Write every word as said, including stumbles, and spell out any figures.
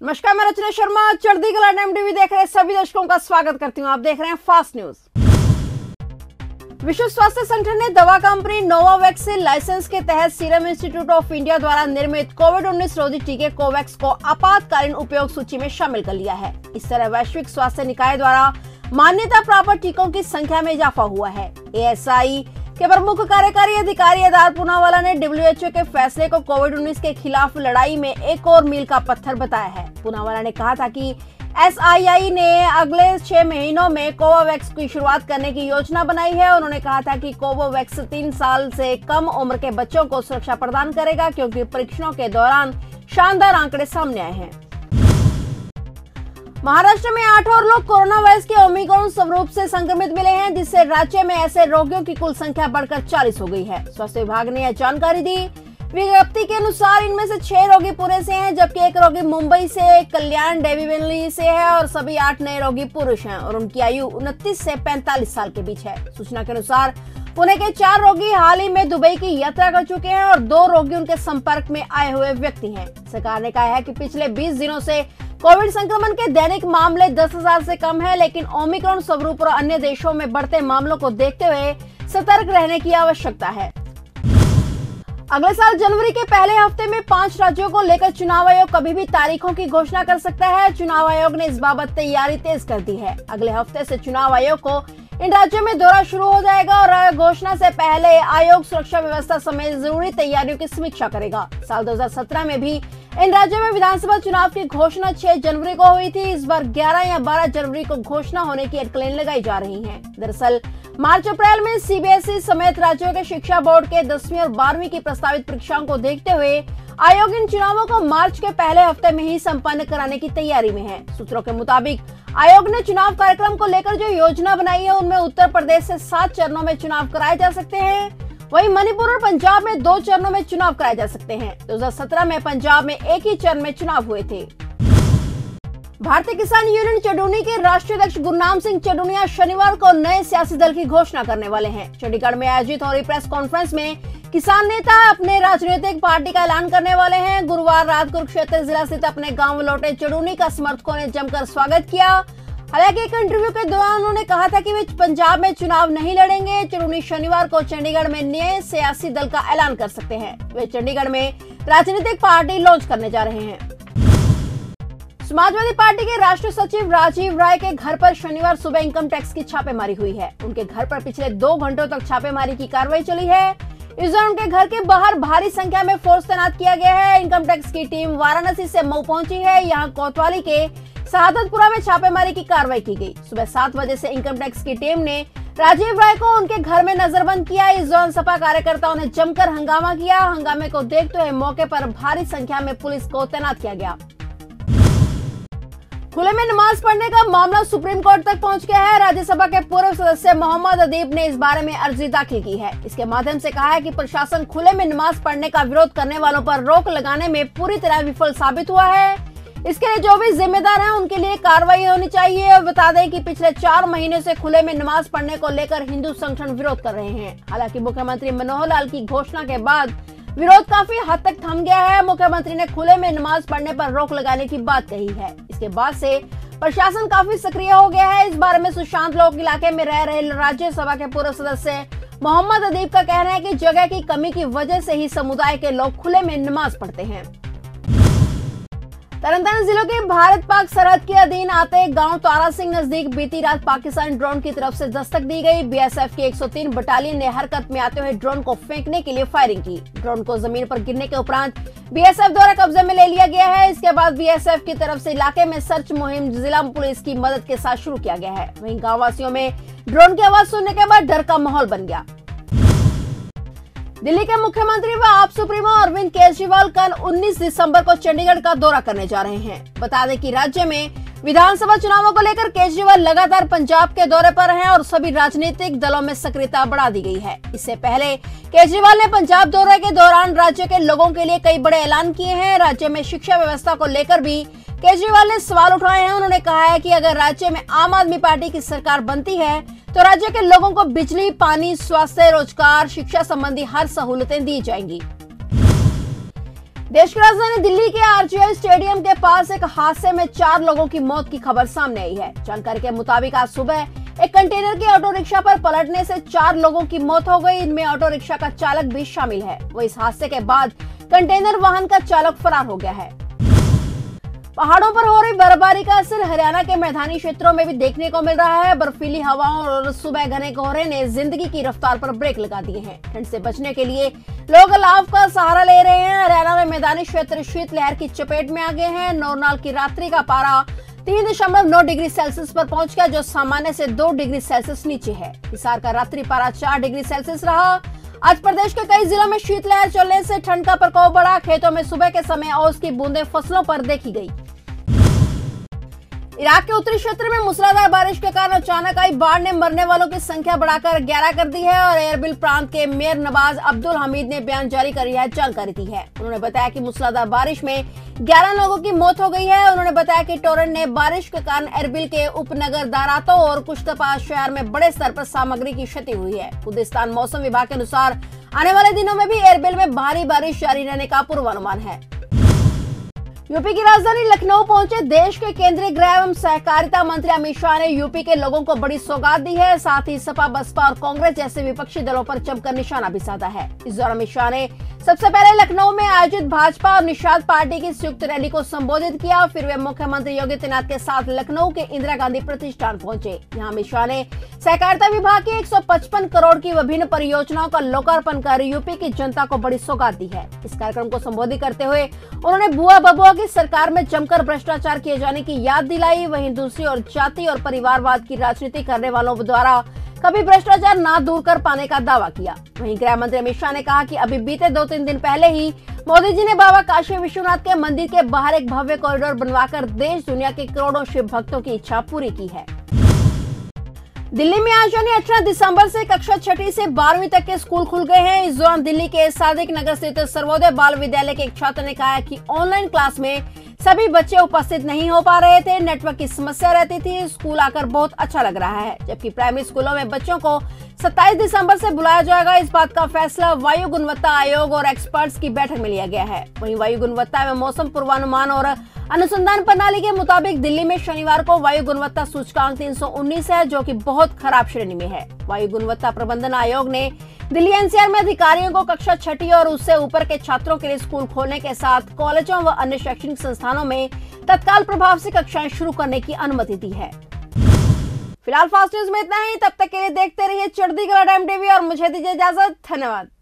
नमस्कार, मैं रचना शर्मा चढ़ती कला टाइम टीवी देख रहे सभी दर्शकों का स्वागत करती हूं। आप देख रहे हैं फास्ट न्यूज। विश्व स्वास्थ्य संगठन ने दवा कंपनी नोवावैक्स से लाइसेंस के तहत सीरम इंस्टीट्यूट ऑफ इंडिया द्वारा निर्मित कोविड उन्नीस रोधी टीके कोवैक्स को आपातकालीन उपयोग सूची में शामिल कर लिया है। इस तरह वैश्विक स्वास्थ्य निकाय द्वारा मान्यता प्राप्त टीकों की संख्या में इजाफा हुआ है। ए एस आई के प्रमुख कार्यकारी अधिकारी आधार पूनावाला ने डब्ल्यू एच ओ के फैसले को कोविड उन्नीस के खिलाफ लड़ाई में एक और मील का पत्थर बताया है। पूनावाला ने कहा था कि एस आई आई ने अगले छह महीनों में कोवोवैक्स की शुरुआत करने की योजना बनाई है। उन्होंने कहा था कि कोवोवैक्स तीन साल से कम उम्र के बच्चों को सुरक्षा प्रदान करेगा, क्योंकि परीक्षणों के दौरान शानदार आंकड़े सामने आए हैं। महाराष्ट्र में आठ और लोग कोरोना वायरस के ओमिक्रॉन स्वरूप से संक्रमित मिले हैं, जिससे राज्य में ऐसे रोगियों की कुल संख्या बढ़कर चालीस हो गई है। स्वास्थ्य विभाग ने यह जानकारी दी। विज्ञप्ति के अनुसार इनमें से छह रोगी पुणे से हैं, जबकि एक रोगी मुंबई से, कल्याण डेविवली से है और सभी आठ नए रोगी पुरुष हैं और उनकी आयु उनतीस से पैंतालीस साल के बीच है। सूचना के अनुसार पुणे के चार रोगी हाल ही में दुबई की यात्रा कर चुके हैं और दो रोगी उनके संपर्क में आए हुए व्यक्ति हैं। सरकार ने कहा है कि पिछले बीस दिनों से कोविड संक्रमण के दैनिक मामले दस हजार से कम है, लेकिन ओमिक्रॉन स्वरूप और अन्य देशों में बढ़ते मामलों को देखते हुए सतर्क रहने की आवश्यकता है। अगले साल जनवरी के पहले हफ्ते में पांच राज्यों को लेकर चुनाव आयोग कभी भी तारीखों की घोषणा कर सकता है। चुनाव आयोग ने इस बाबत तैयारी तेज कर दी है। अगले हफ्ते से चुनाव आयोग को इन राज्यों में दौरा शुरू हो जाएगा और घोषणा से पहले आयोग सुरक्षा व्यवस्था समेत जरूरी तैयारियों की समीक्षा करेगा। साल दो हजार सत्रह में भी इन राज्यों में विधानसभा चुनाव की घोषणा छह जनवरी को हुई थी। इस बार ग्यारह या बारह जनवरी को घोषणा होने की अटकलें लगाई जा रही हैं। दरअसल मार्च अप्रैल में सी बी एस ई समेत राज्यों के शिक्षा बोर्ड के दसवीं और बारहवीं की प्रस्तावित परीक्षाओं को देखते हुए आयोग इन चुनावों को मार्च के पहले हफ्ते में ही संपन्न कराने की तैयारी में है। सूत्रों के मुताबिक आयोग ने चुनाव कार्यक्रम को लेकर जो योजना बनाई है, उनमें उत्तर प्रदेश से सात चरणों में चुनाव कराए जा सकते हैं। वहीं मणिपुर और पंजाब में दो चरणों में चुनाव कराए जा सकते हैं। दो हजार सत्रह में पंजाब में एक ही चरण में चुनाव हुए थे। भारतीय किसान यूनियन चडूनी के राष्ट्रीय अध्यक्ष गुरनाम सिंह चडूनिया शनिवार को नए सियासी दल की घोषणा करने वाले हैं। चंडीगढ़ में आयोजित हो रही प्रेस कॉन्फ्रेंस में किसान नेता अपने राजनीतिक पार्टी का ऐलान करने वाले हैं। गुरुवार रात कुरुक्षेत्र जिला स्थित अपने गांव लौटे चडूनी का समर्थकों ने जमकर स्वागत किया। हालांकि एक इंटरव्यू के दौरान उन्होंने कहा था कि वे पंजाब में चुनाव नहीं लड़ेंगे। चडूनी शनिवार को चंडीगढ़ में नए सियासी दल का ऐलान कर सकते हैं। वे चंडीगढ़ में राजनीतिक पार्टी लॉन्च करने जा रहे हैं। समाजवादी पार्टी के राष्ट्रीय सचिव राजीव राय के घर पर शनिवार सुबह इनकम टैक्स की छापेमारी हुई है। उनके घर पर पिछले दो घंटों तक छापेमारी की कार्रवाई चली है। इस दौरान उनके घर के बाहर भारी संख्या में फोर्स तैनात किया गया है। इनकम टैक्स की टीम वाराणसी से मऊ पहुंची है। यहाँ कोतवाली के शहादतपुरा में छापेमारी की कार्रवाई की गई। सुबह सात बजे से इनकम टैक्स की टीम ने राजीव राय को उनके घर में नजरबंद किया। इस दौरान सपा कार्यकर्ताओं ने जमकर हंगामा किया। हंगामे को देखते हुए मौके पर भारी संख्या में पुलिस को तैनात किया गया। खुले में नमाज पढ़ने का मामला सुप्रीम कोर्ट तक पहुंच गया है। राज्यसभा के पूर्व सदस्य मोहम्मद अदीब ने इस बारे में अर्जी दाखिल की है। इसके माध्यम से कहा है कि प्रशासन खुले में नमाज पढ़ने का विरोध करने वालों पर रोक लगाने में पूरी तरह विफल साबित हुआ है। इसके लिए जो भी जिम्मेदार हैं, उनके लिए कार्रवाई होनी चाहिए। और बता दें कि पिछले चार महीने से खुले में नमाज पढ़ने को लेकर हिंदू संगठन विरोध कर रहे हैं। हालांकि मुख्यमंत्री मनोहर लाल की घोषणा के बाद विरोध काफी हद तक थम गया है। मुख्यमंत्री ने खुले में नमाज पढ़ने पर रोक लगाने की बात कही है। इसके बाद से प्रशासन काफी सक्रिय हो गया है। इस बारे में सुशांत लोक इलाके में रह रहे राज्यसभा के पूर्व सदस्य मोहम्मद अदीब का कहना है कि जगह की कमी की वजह से ही समुदाय के लोग खुले में नमाज पढ़ते हैं। तरनतारन जिलों के भारत पाक सरहद के अधीन आते गांव तारा सिंह नजदीक बीती रात पाकिस्तानी ड्रोन की तरफ से दस्तक दी गई। बी एस एफ की एक सौ तीन बटालियन ने हरकत में आते हुए ड्रोन को फेंकने के लिए फायरिंग की। ड्रोन को जमीन पर गिरने के उपरांत बी एस एफ द्वारा कब्जे में ले लिया गया है। इसके बाद बी एस एफ की तरफ से इलाके में सर्च मुहिम जिला पुलिस की मदद के साथ शुरू किया गया है। वहीं गाँव वासियों में ड्रोन की आवाज सुनने के बाद डर का माहौल बन गया। दिल्ली के मुख्यमंत्री व आप सुप्रीमो अरविंद केजरीवाल कल उन्नीस दिसंबर को चंडीगढ़ का दौरा करने जा रहे हैं। बता दें कि राज्य में विधानसभा चुनावों को लेकर केजरीवाल लगातार पंजाब के दौरे पर हैं और सभी राजनीतिक दलों में सक्रियता बढ़ा दी गई है। इससे पहले केजरीवाल ने पंजाब दौरे के दौरान राज्य के लोगों के लिए कई बड़े ऐलान किए हैं। राज्य में शिक्षा व्यवस्था को लेकर भी केजरीवाल ने सवाल उठाए हैं। उन्होंने कहा है कि अगर राज्य में आम आदमी पार्टी की सरकार बनती है तो राज्य के लोगों को बिजली, पानी, स्वास्थ्य, रोजगार, शिक्षा संबंधी हर सहूलतें दी जाएंगी। देश की राजधानी दिल्ली के आरजीआई स्टेडियम के पास एक हादसे में चार लोगों की मौत की खबर सामने आई है। जानकारी के मुताबिक आज सुबह एक कंटेनर के ऑटो रिक्शा पर पलटने से चार लोगों की मौत हो गई। इनमें ऑटो रिक्शा का चालक भी शामिल है। वो इस हादसे के बाद कंटेनर वाहन का चालक फरार हो गया है। पहाड़ों पर हो रही बर्फबारी का असर हरियाणा के मैदानी क्षेत्रों में भी देखने को मिल रहा है। बर्फीली हवाओं और सुबह घने कोहरे ने जिंदगी की रफ्तार पर ब्रेक लगा दिए हैं। ठंड से बचने के लिए लोग अलाव का सहारा ले रहे हैं। हरियाणा में मैदानी क्षेत्र शीतलहर की चपेट में आ गए हैं। नौरनाल की रात्रि का पारा तीन दशमलव नौ डिग्री सेल्सियस पर पहुंच गया, जो सामान्य से दो डिग्री सेल्सियस नीचे है। हिसार का रात्रि पारा चार डिग्री सेल्सियस रहा। आज प्रदेश के कई जिलों में शीतलहर चलने से ठंड का प्रकोप बढ़ा। खेतों में सुबह के समय ओस की बूंदें फसलों पर देखी गई। इराक के उत्तरी क्षेत्र में मूसलाधार बारिश के कारण अचानक आई बाढ़ ने मरने वालों की संख्या बढ़ाकर ग्यारह कर दी है और एरबिल प्रांत के मेयर नवाज अब्दुल हमीद ने बयान जारी कर यह जानकारी दी है। उन्होंने बताया कि मूसलाधार बारिश में ग्यारह लोगों की मौत हो गई है। उन्होंने बताया कि टोरंट ने बारिश के कारण एरबिल के उपनगर दारातो और कुश्तपा शहर में बड़े स्तर पर सामग्री की क्षति हुई है। कुर्दिस्तान मौसम विभाग के अनुसार आने वाले दिनों में भी एरबिल में भारी बारिश जारी रहने का पूर्वानुमान है। यूपी की राजधानी लखनऊ पहुंचे देश के केंद्रीय गृह एवं सहकारिता मंत्री अमित शाह ने यूपी के लोगों को बड़ी सौगात दी है। साथ ही सपा, बसपा और कांग्रेस जैसे विपक्षी दलों पर जमकर निशाना भी साधा है। इस दौरान अमित शाह ने सबसे पहले लखनऊ में आयोजित भाजपा और निषाद पार्टी की संयुक्त रैली को संबोधित किया। फिर वे मुख्यमंत्री योगी आदित्यनाथ के साथ लखनऊ के इंदिरा गांधी प्रतिष्ठान पहुंचे। यहाँ अमित शाह ने सहकारिता विभाग की एक सौ पचपन करोड़ की विभिन्न परियोजनाओं का लोकार्पण कर यूपी की जनता को बड़ी सौगात दी है। इस कार्यक्रम को संबोधित करते हुए उन्होंने बुआ बबुआ की सरकार में जमकर भ्रष्टाचार किए जाने की याद दिलाई। वहीं दूसरी ओर जाति और परिवारवाद की राजनीति करने वालों द्वारा कभी भ्रष्टाचार ना दूर कर पाने का दावा किया। वहीं गृह मंत्री अमित शाह ने कहा कि अभी बीते दो तीन दिन पहले ही मोदी जी ने बाबा काशी विश्वनाथ के मंदिर के बाहर एक भव्य कॉरिडोर बनवाकर देश दुनिया के करोड़ों शिव भक्तों की इच्छा पूरी की है। दिल्ली में आज यानी अठारह दिसंबर से कक्षा छठी से बारहवीं तक के स्कूल खुल गए हैं। इस दौरान दिल्ली के सादिक नगर स्थित सर्वोदय बाल विद्यालय के एक छात्र ने कहा कि ऑनलाइन क्लास में सभी बच्चे उपस्थित नहीं हो पा रहे थे, नेटवर्क की समस्या रहती थी। स्कूल आकर बहुत अच्छा लग रहा है। जबकि प्राइमरी स्कूलों में बच्चों को सत्ताईस दिसंबर से बुलाया जाएगा। इस बात का फैसला वायु गुणवत्ता आयोग और एक्सपर्ट्स की बैठक में लिया गया है। वहीं वायु गुणवत्ता एवं मौसम पूर्वानुमान और अनुसंधान प्रणाली के मुताबिक दिल्ली में शनिवार को वायु गुणवत्ता सूचकांक तीन सौ उन्नीस है, जो कि बहुत खराब श्रेणी में है। वायु गुणवत्ता प्रबंधन आयोग ने दिल्ली एनसीआर में अधिकारियों को कक्षा छठी और उससे ऊपर के छात्रों के लिए स्कूल खोलने के साथ कॉलेजों व अन्य शैक्षणिक संस्थानों में तत्काल प्रभाव से कक्षाएं शुरू करने की अनुमति दी है। फिलहाल फास्ट न्यूज में इतना ही। तब तक के लिए देखते रहिए चढ़ती कला टाइम टीवी और मुझे दीजिए इजाजत। धन्यवाद।